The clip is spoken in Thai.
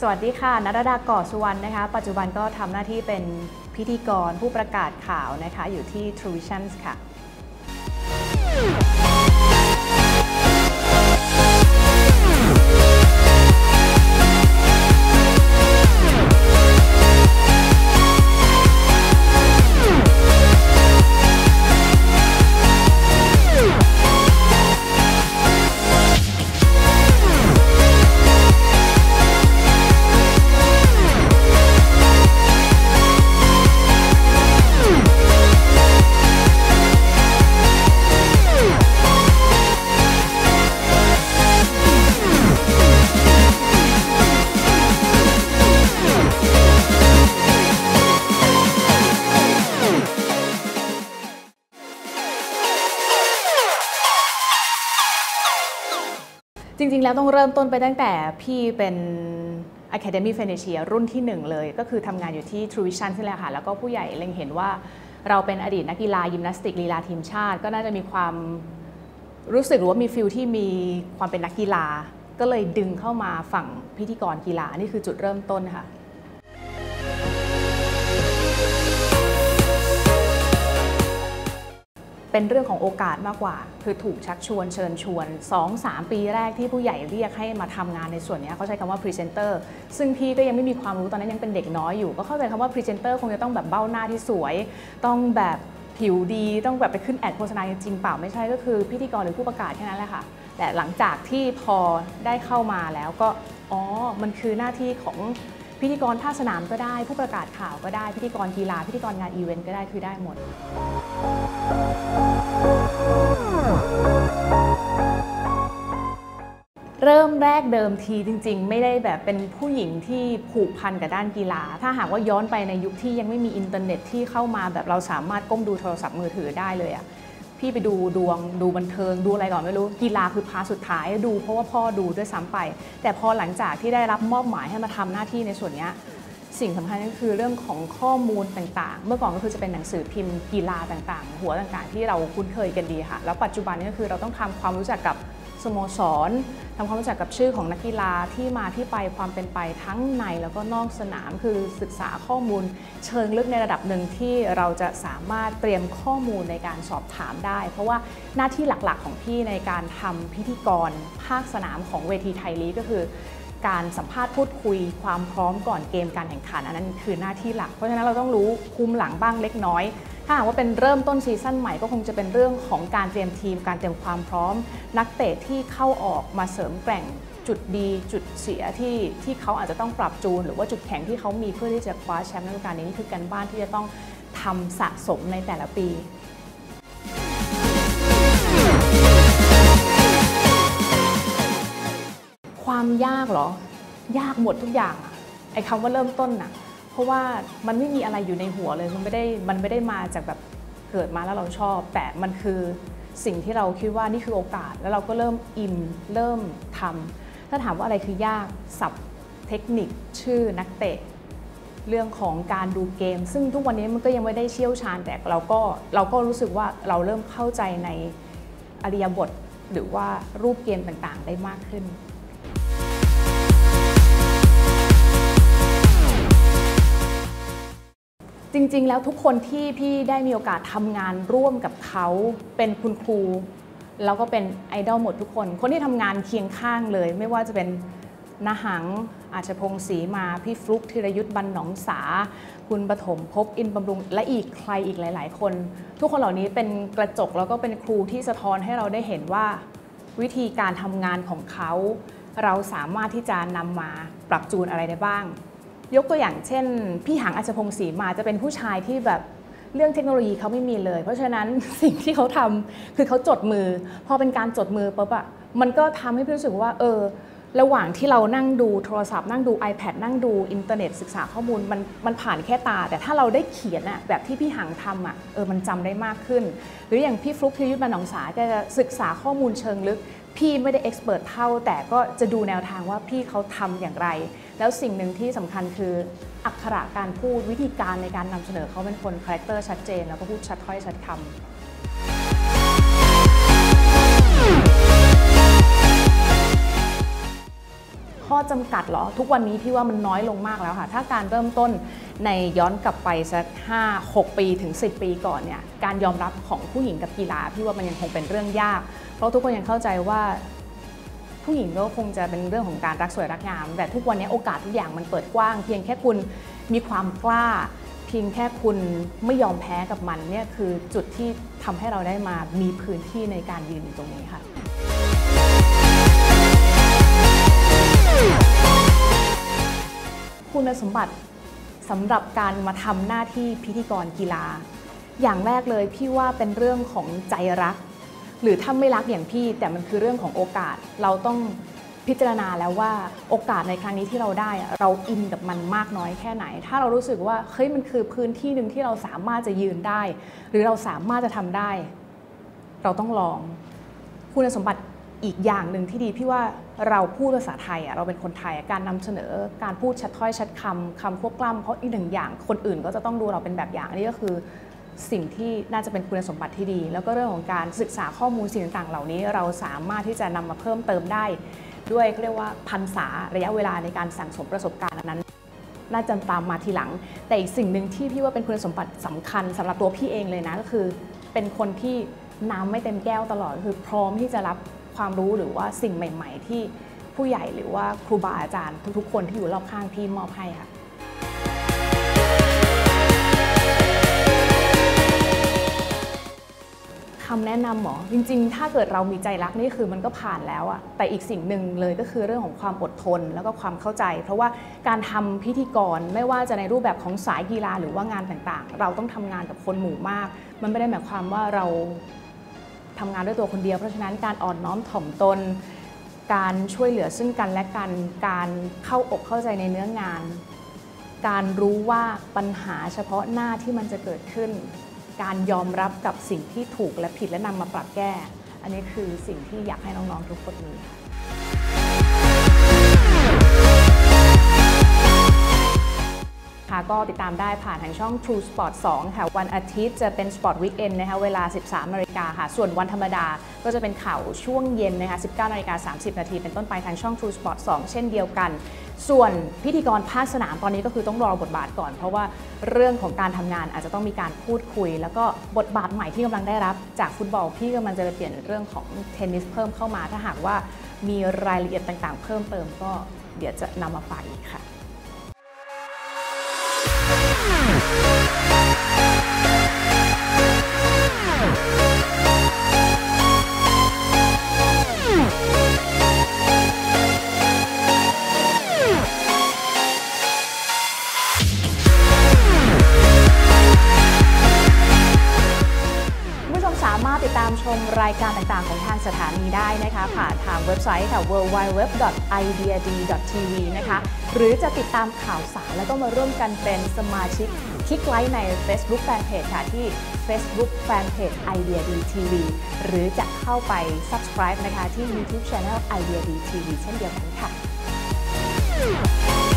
วัสดีค่ะณรดา ก่อสุวรรณนะคะปัจจุบันก็ทำหน้าที่เป็นพิธีกรผู้ประกาศข่าวนะคะอยู่ที่ True Vision ค่ะจริงๆแล้วต้องเริ่มต้นไปตั้งแต่พี่เป็น Academy Financial รุ่นที่1เลยก็คือทำงานอยู่ที่ True Vision นี่แหละค่ะแล้วก็ผู้ใหญ่เล็งเห็นว่าเราเป็นอดีตนักกีฬายิมนาสติกลีลาทีมชาติก็น่าจะมีความรู้สึกหรือว่ามีฟิลที่มีความเป็นนักกีฬาก็เลยดึงเข้ามาฝั่งพิธีกรกีฬานี่คือจุดเริ่มต้นค่ะเป็นเรื่องของโอกาสมากกว่าคือถูกชักชวนเชิญชวน 2-3 ปีแรกที่ผู้ใหญ่เรียกให้มาทำงานในส่วนนี้เขาใช้คำว่าพรีเซนเตอร์ซึ่งพี่ก็ยังไม่มีความรู้ตอนนั้นยังเป็นเด็กน้อยอยู่ก็เข้าใจคำว่าพรีเซนเตอร์คงจะต้องแบบเบ้าหน้าที่สวยต้องแบบผิวดีต้องแบบไปขึ้นแอดโฆษณาจริงๆเปล่าไม่ใช่ก็คือพิธีกรหรือผู้ประกาศแค่นั้นแหละค่ะแต่หลังจากที่พอได้เข้ามาแล้วก็มันคือหน้าที่ของพิธีกรภาคสนามก็ได้ผู้ประกาศข่าวก็ได้พิธีกรกีฬาพิธีกรงานอีเวนต์ก็ได้คือได้หมดเริ่มแรกเดิมทีจริงๆไม่ได้แบบเป็นผู้หญิงที่ผูกพันกับด้านกีฬาถ้าหากว่าย้อนไปในยุคที่ยังไม่มีอินเทอร์เน็ตที่เข้ามาแบบเราสามารถก้มดูโทรศัพท์มือถือได้เลยอะพี่ไปดูดวงดูบันเทิงดูอะไรก่อนไม่รู้กีฬาคือพาสุดท้ายดูเพราะว่าพ่อดูด้วยซ้ำไปแต่พอหลังจากที่ได้รับมอบหมายให้มาทำหน้าที่ในส่วนนี้สิ่งสำคัญก็คือเรื่องของข้อมูลต่างๆเมื่อก่อนก็คือจะเป็นหนังสือพิมพ์กีฬาต่างๆหัวต่างๆที่เราคุ้นเคยกันดีค่ะแล้วปัจจุบันนี้ก็คือเราต้องทำความรู้จักกับสโมสรทำความรู้จักกับชื่อของนักกีฬาที่มาที่ไปความเป็นไปทั้งในแล้วก็นอกสนามคือศึกษาข้อมูลเชิงลึกในระดับหนึ่งที่เราจะสามารถเตรียมข้อมูลในการสอบถามได้เพราะว่าหน้าที่หลักๆของพี่ในการทำพิธีกรภาคสนามของเวทีไทยลีกก็คือการสัมภาษณ์พูดคุยความพร้อมก่อนเกมการแข่งขันอันนั้นคือหน้าที่หลักเพราะฉะนั้นเราต้องรู้คุมหลังบ้างเล็กน้อยถ้าหากว่าเป็นเริ่มต้นซีซั่นใหม่ก็คงจะเป็นเรื่องของการเตรียมทีมการเตรียมความพร้อมนักเตะที่เข้าออกมาเสริมแกร่งจุดดีจุดเสียที่เขาอาจจะต้องปรับจูนหรือว่าจุดแข็งที่เขามีเพื่อที่จะคว้าแชมป์ฤดูกาลนี้นี่คือการบ้านที่จะต้องทำสะสมในแต่ละปีความยากเหรอยากหมดทุกอย่างไอ้คำว่าเริ่มต้นน่ะเพราะว่ามันไม่มีอะไรอยู่ในหัวเลยมันไม่ได้มาจากแบบเกิดมาแล้วเราชอบแต่มันคือสิ่งที่เราคิดว่านี่คือโอกาสแล้วเราก็เริ่มอินเริ่มทำถ้าถามว่าอะไรคือยากศัพท์เทคนิคชื่อนักเตะเรื่องของการดูเกมซึ่งทุกวันนี้มันก็ยังไม่ได้เชี่ยวชาญแต่เราก็รู้สึกว่าเราเริ่มเข้าใจในอิริยาบถหรือว่ารูปเกมต่างๆได้มากขึ้นจริงๆแล้วทุกคนที่พี่ได้มีโอกาสทำงานร่วมกับเขาเป็นคุณครูแล้วก็เป็นไอดอลหมดทุกคนที่ทำงานเคียงข้างเลยไม่ว่าจะเป็นณหังอาชพงศ์ศรีมาพี่ฟลุ๊กธีรยุทธบรรณหนองสาคุณปฐมภพอินบำรุงและอีกใครอีกหลายๆคนทุกคนเหล่านี้เป็นกระจกแล้วก็เป็นครูที่สะท้อนให้เราได้เห็นว่าวิธีการทำงานของเขาเราสามารถที่จะนำมาปรับจูนอะไรได้บ้างยกตัวอย่างเช่นพี่หังอาชพงศ์ศรีมาจะเป็นผู้ชายที่แบบเรื่องเทคโนโลยีเขาไม่มีเลยเพราะฉะนั้นสิ่งที่เขาทำคือเขาจดมือพอเป็นการจดมือปุ๊บอะมันก็ทำให้พี่รู้สึกว่าระหว่างที่เรานั่งดูโทรศัพท์นั่งดู iPad นั่งดูอินเทอร์เน็ตศึกษาข้อมูลมันผ่านแค่ตาแต่ถ้าเราได้เขียนอะแบบที่พี่หังทำอะมันจำได้มากขึ้นหรืออย่างพี่ฟลุ๊กธีรยุทธบรรณหนองสาจะศึกษาข้อมูลเชิงลึกพี่ไม่ได้เอ็กซ์เพิร์ทเท่าแต่ก็จะดูแนวทางว่าพี่เขาทำอย่างไรแล้วสิ่งหนึ่งที่สำคัญคืออักขระการพูดวิธีการในการนำเสนอเขาเป็นคนคาแรคเตอร์ชัดเจนแล้วก็พูดชัดถ้อยชัดคำข้อจำกัดเหรอทุกวันนี้พี่ว่ามันน้อยลงมากแล้วค่ะถ้าการเริ่มต้นในย้อนกลับไปสัก5-6 ปีถึง10 ปีก่อนเนี่ยการยอมรับของผู้หญิงกับกีฬาพี่ว่ามันยังคงเป็นเรื่องยากเพราะทุกคนยังเข้าใจว่าผู้หญิงก็คงจะเป็นเรื่องของการรักสวยรักงามแต่ทุกวันนี้โอกาสทุกอย่างมันเปิดกว้างเพียงแค่คุณมีความกล้าเพียงแค่คุณไม่ยอมแพ้กับมันเนี่ยคือจุดที่ทำให้เราได้มามีพื้นที่ในการยืนอยู่ตรงนี้ค่ะคุณสมบัติสำหรับการมาทำหน้าที่พิธีกรกีฬาอย่างแรกเลยพี่ว่าเป็นเรื่องของใจรักหรือถ้าไม่รักอย่างพี่แต่มันคือเรื่องของโอกาสเราต้องพิจารณาแล้วว่าโอกาสในครั้งนี้ที่เราได้เราอินกับมันมากน้อยแค่ไหนถ้าเรารู้สึกว่าเฮ้ยมันคือพื้นที่หนึ่งที่เราสามารถจะยืนได้หรือเราสามารถจะทำได้เราต้องลองคุณสมบัติอีกอย่างหนึ่งที่ดีพี่ว่าเราพูดภาษาไทยเราเป็นคนไทยการนำเสนอการพูดชัดถ้อยชัดคำควบกล้ำเพราะอีกหนึ่งอย่างคนอื่นก็จะต้องดูเราเป็นแบบอย่างนี่ก็คือสิ่งที่น่าจะเป็นคุณสมบัติที่ดีแล้วก็เรื่องของการศึกษาข้อมูลสิ่งต่างๆเหล่านี้เราสามารถที่จะนำมาเพิ่มเติมได้ด้วยเรียกว่าพรรษาระยะเวลาในการสั่งสมประสบการณ์นั้นน่าจะตามมาทีหลังแต่อีกสิ่งหนึ่งที่พี่ว่าเป็นคุณสมบัติสำคัญสำหรับตัวพี่เองเลยนะก็คือเป็นคนที่น้ำไม่เต็มแก้วตลอดคือพร้อมที่จะรับความรู้หรือว่าสิ่งใหม่ๆที่ผู้ใหญ่หรือว่าครูบาอาจารย์ทุกๆคนที่อยู่รอบข้างพี่มอบให้ค่ะคำแนะนำหมอจริงๆถ้าเกิดเรามีใจรักนี่คือมันก็ผ่านแล้วอะแต่อีกสิ่งหนึ่งเลยก็คือเรื่องของความอดทนแล้วก็ความเข้าใจเพราะว่าการทำพิธีกรไม่ว่าจะในรูปแบบของสายกีฬาหรือว่างานต่างๆเราต้องทำงานกับคนหมู่มากมันไม่ได้หมายความว่าเราทำงานด้วยตัวคนเดียวเพราะฉะนั้นการอ่อนน้อมถ่อมตนการช่วยเหลือซึ่งกันและกันการเข้าอกเข้าใจในเนื้องานการรู้ว่าปัญหาเฉพาะหน้าที่มันจะเกิดขึ้นการยอมรับกับสิ่งที่ถูกและผิดและนำมาปรับแก้อันนี้คือสิ่งที่อยากให้น้องๆทุกคนมีค่ะก็ติดตามได้ผ่านทางช่อง True Sport 2 ค่ะวันอาทิตย์จะเป็น Sport Weekend นะคะเวลา 13 นาฬิกาค่ะส่วนวันธรรมดาก็จะเป็นข่าวช่วงเย็นนะคะ 19:30 นาทีเป็นต้นไปทางช่อง True Sport 2 เช่นเดียวกันส่วนพิธีกรภาคสนามตอนนี้ก็คือต้องรอบทบาทก่อนเพราะว่าเรื่องของการทำงานอาจจะต้องมีการพูดคุยแล้วก็บทบาทใหม่ที่กำลังได้รับจากฟุตบอลพี่กำลังจะเปลี่ยนเรื่องของเทนนิสเพิ่มเข้ามาถ้าหากว่ามีรายละเอียดต่างๆเพิ่มเติมก็เดี๋ยวจะนำมาฝากอีกค่ะสามารถติดตามชมรายการต่างๆของทางสถานีได้นะคะผ่านทางเว็บไซต์ค่ะ www.idead.tv นะคะหรือจะติดตามข่าวสารแล้วก็มาร่วมกันเป็นสมาชิกคลิกไลค์ใน Facebook Fanpage ค่ะที่ Facebook Fanpage idead TV หรือจะเข้าไป Subscribe นะคะที่ YouTube Channel idead TV เช่นเดียวกันค่ะ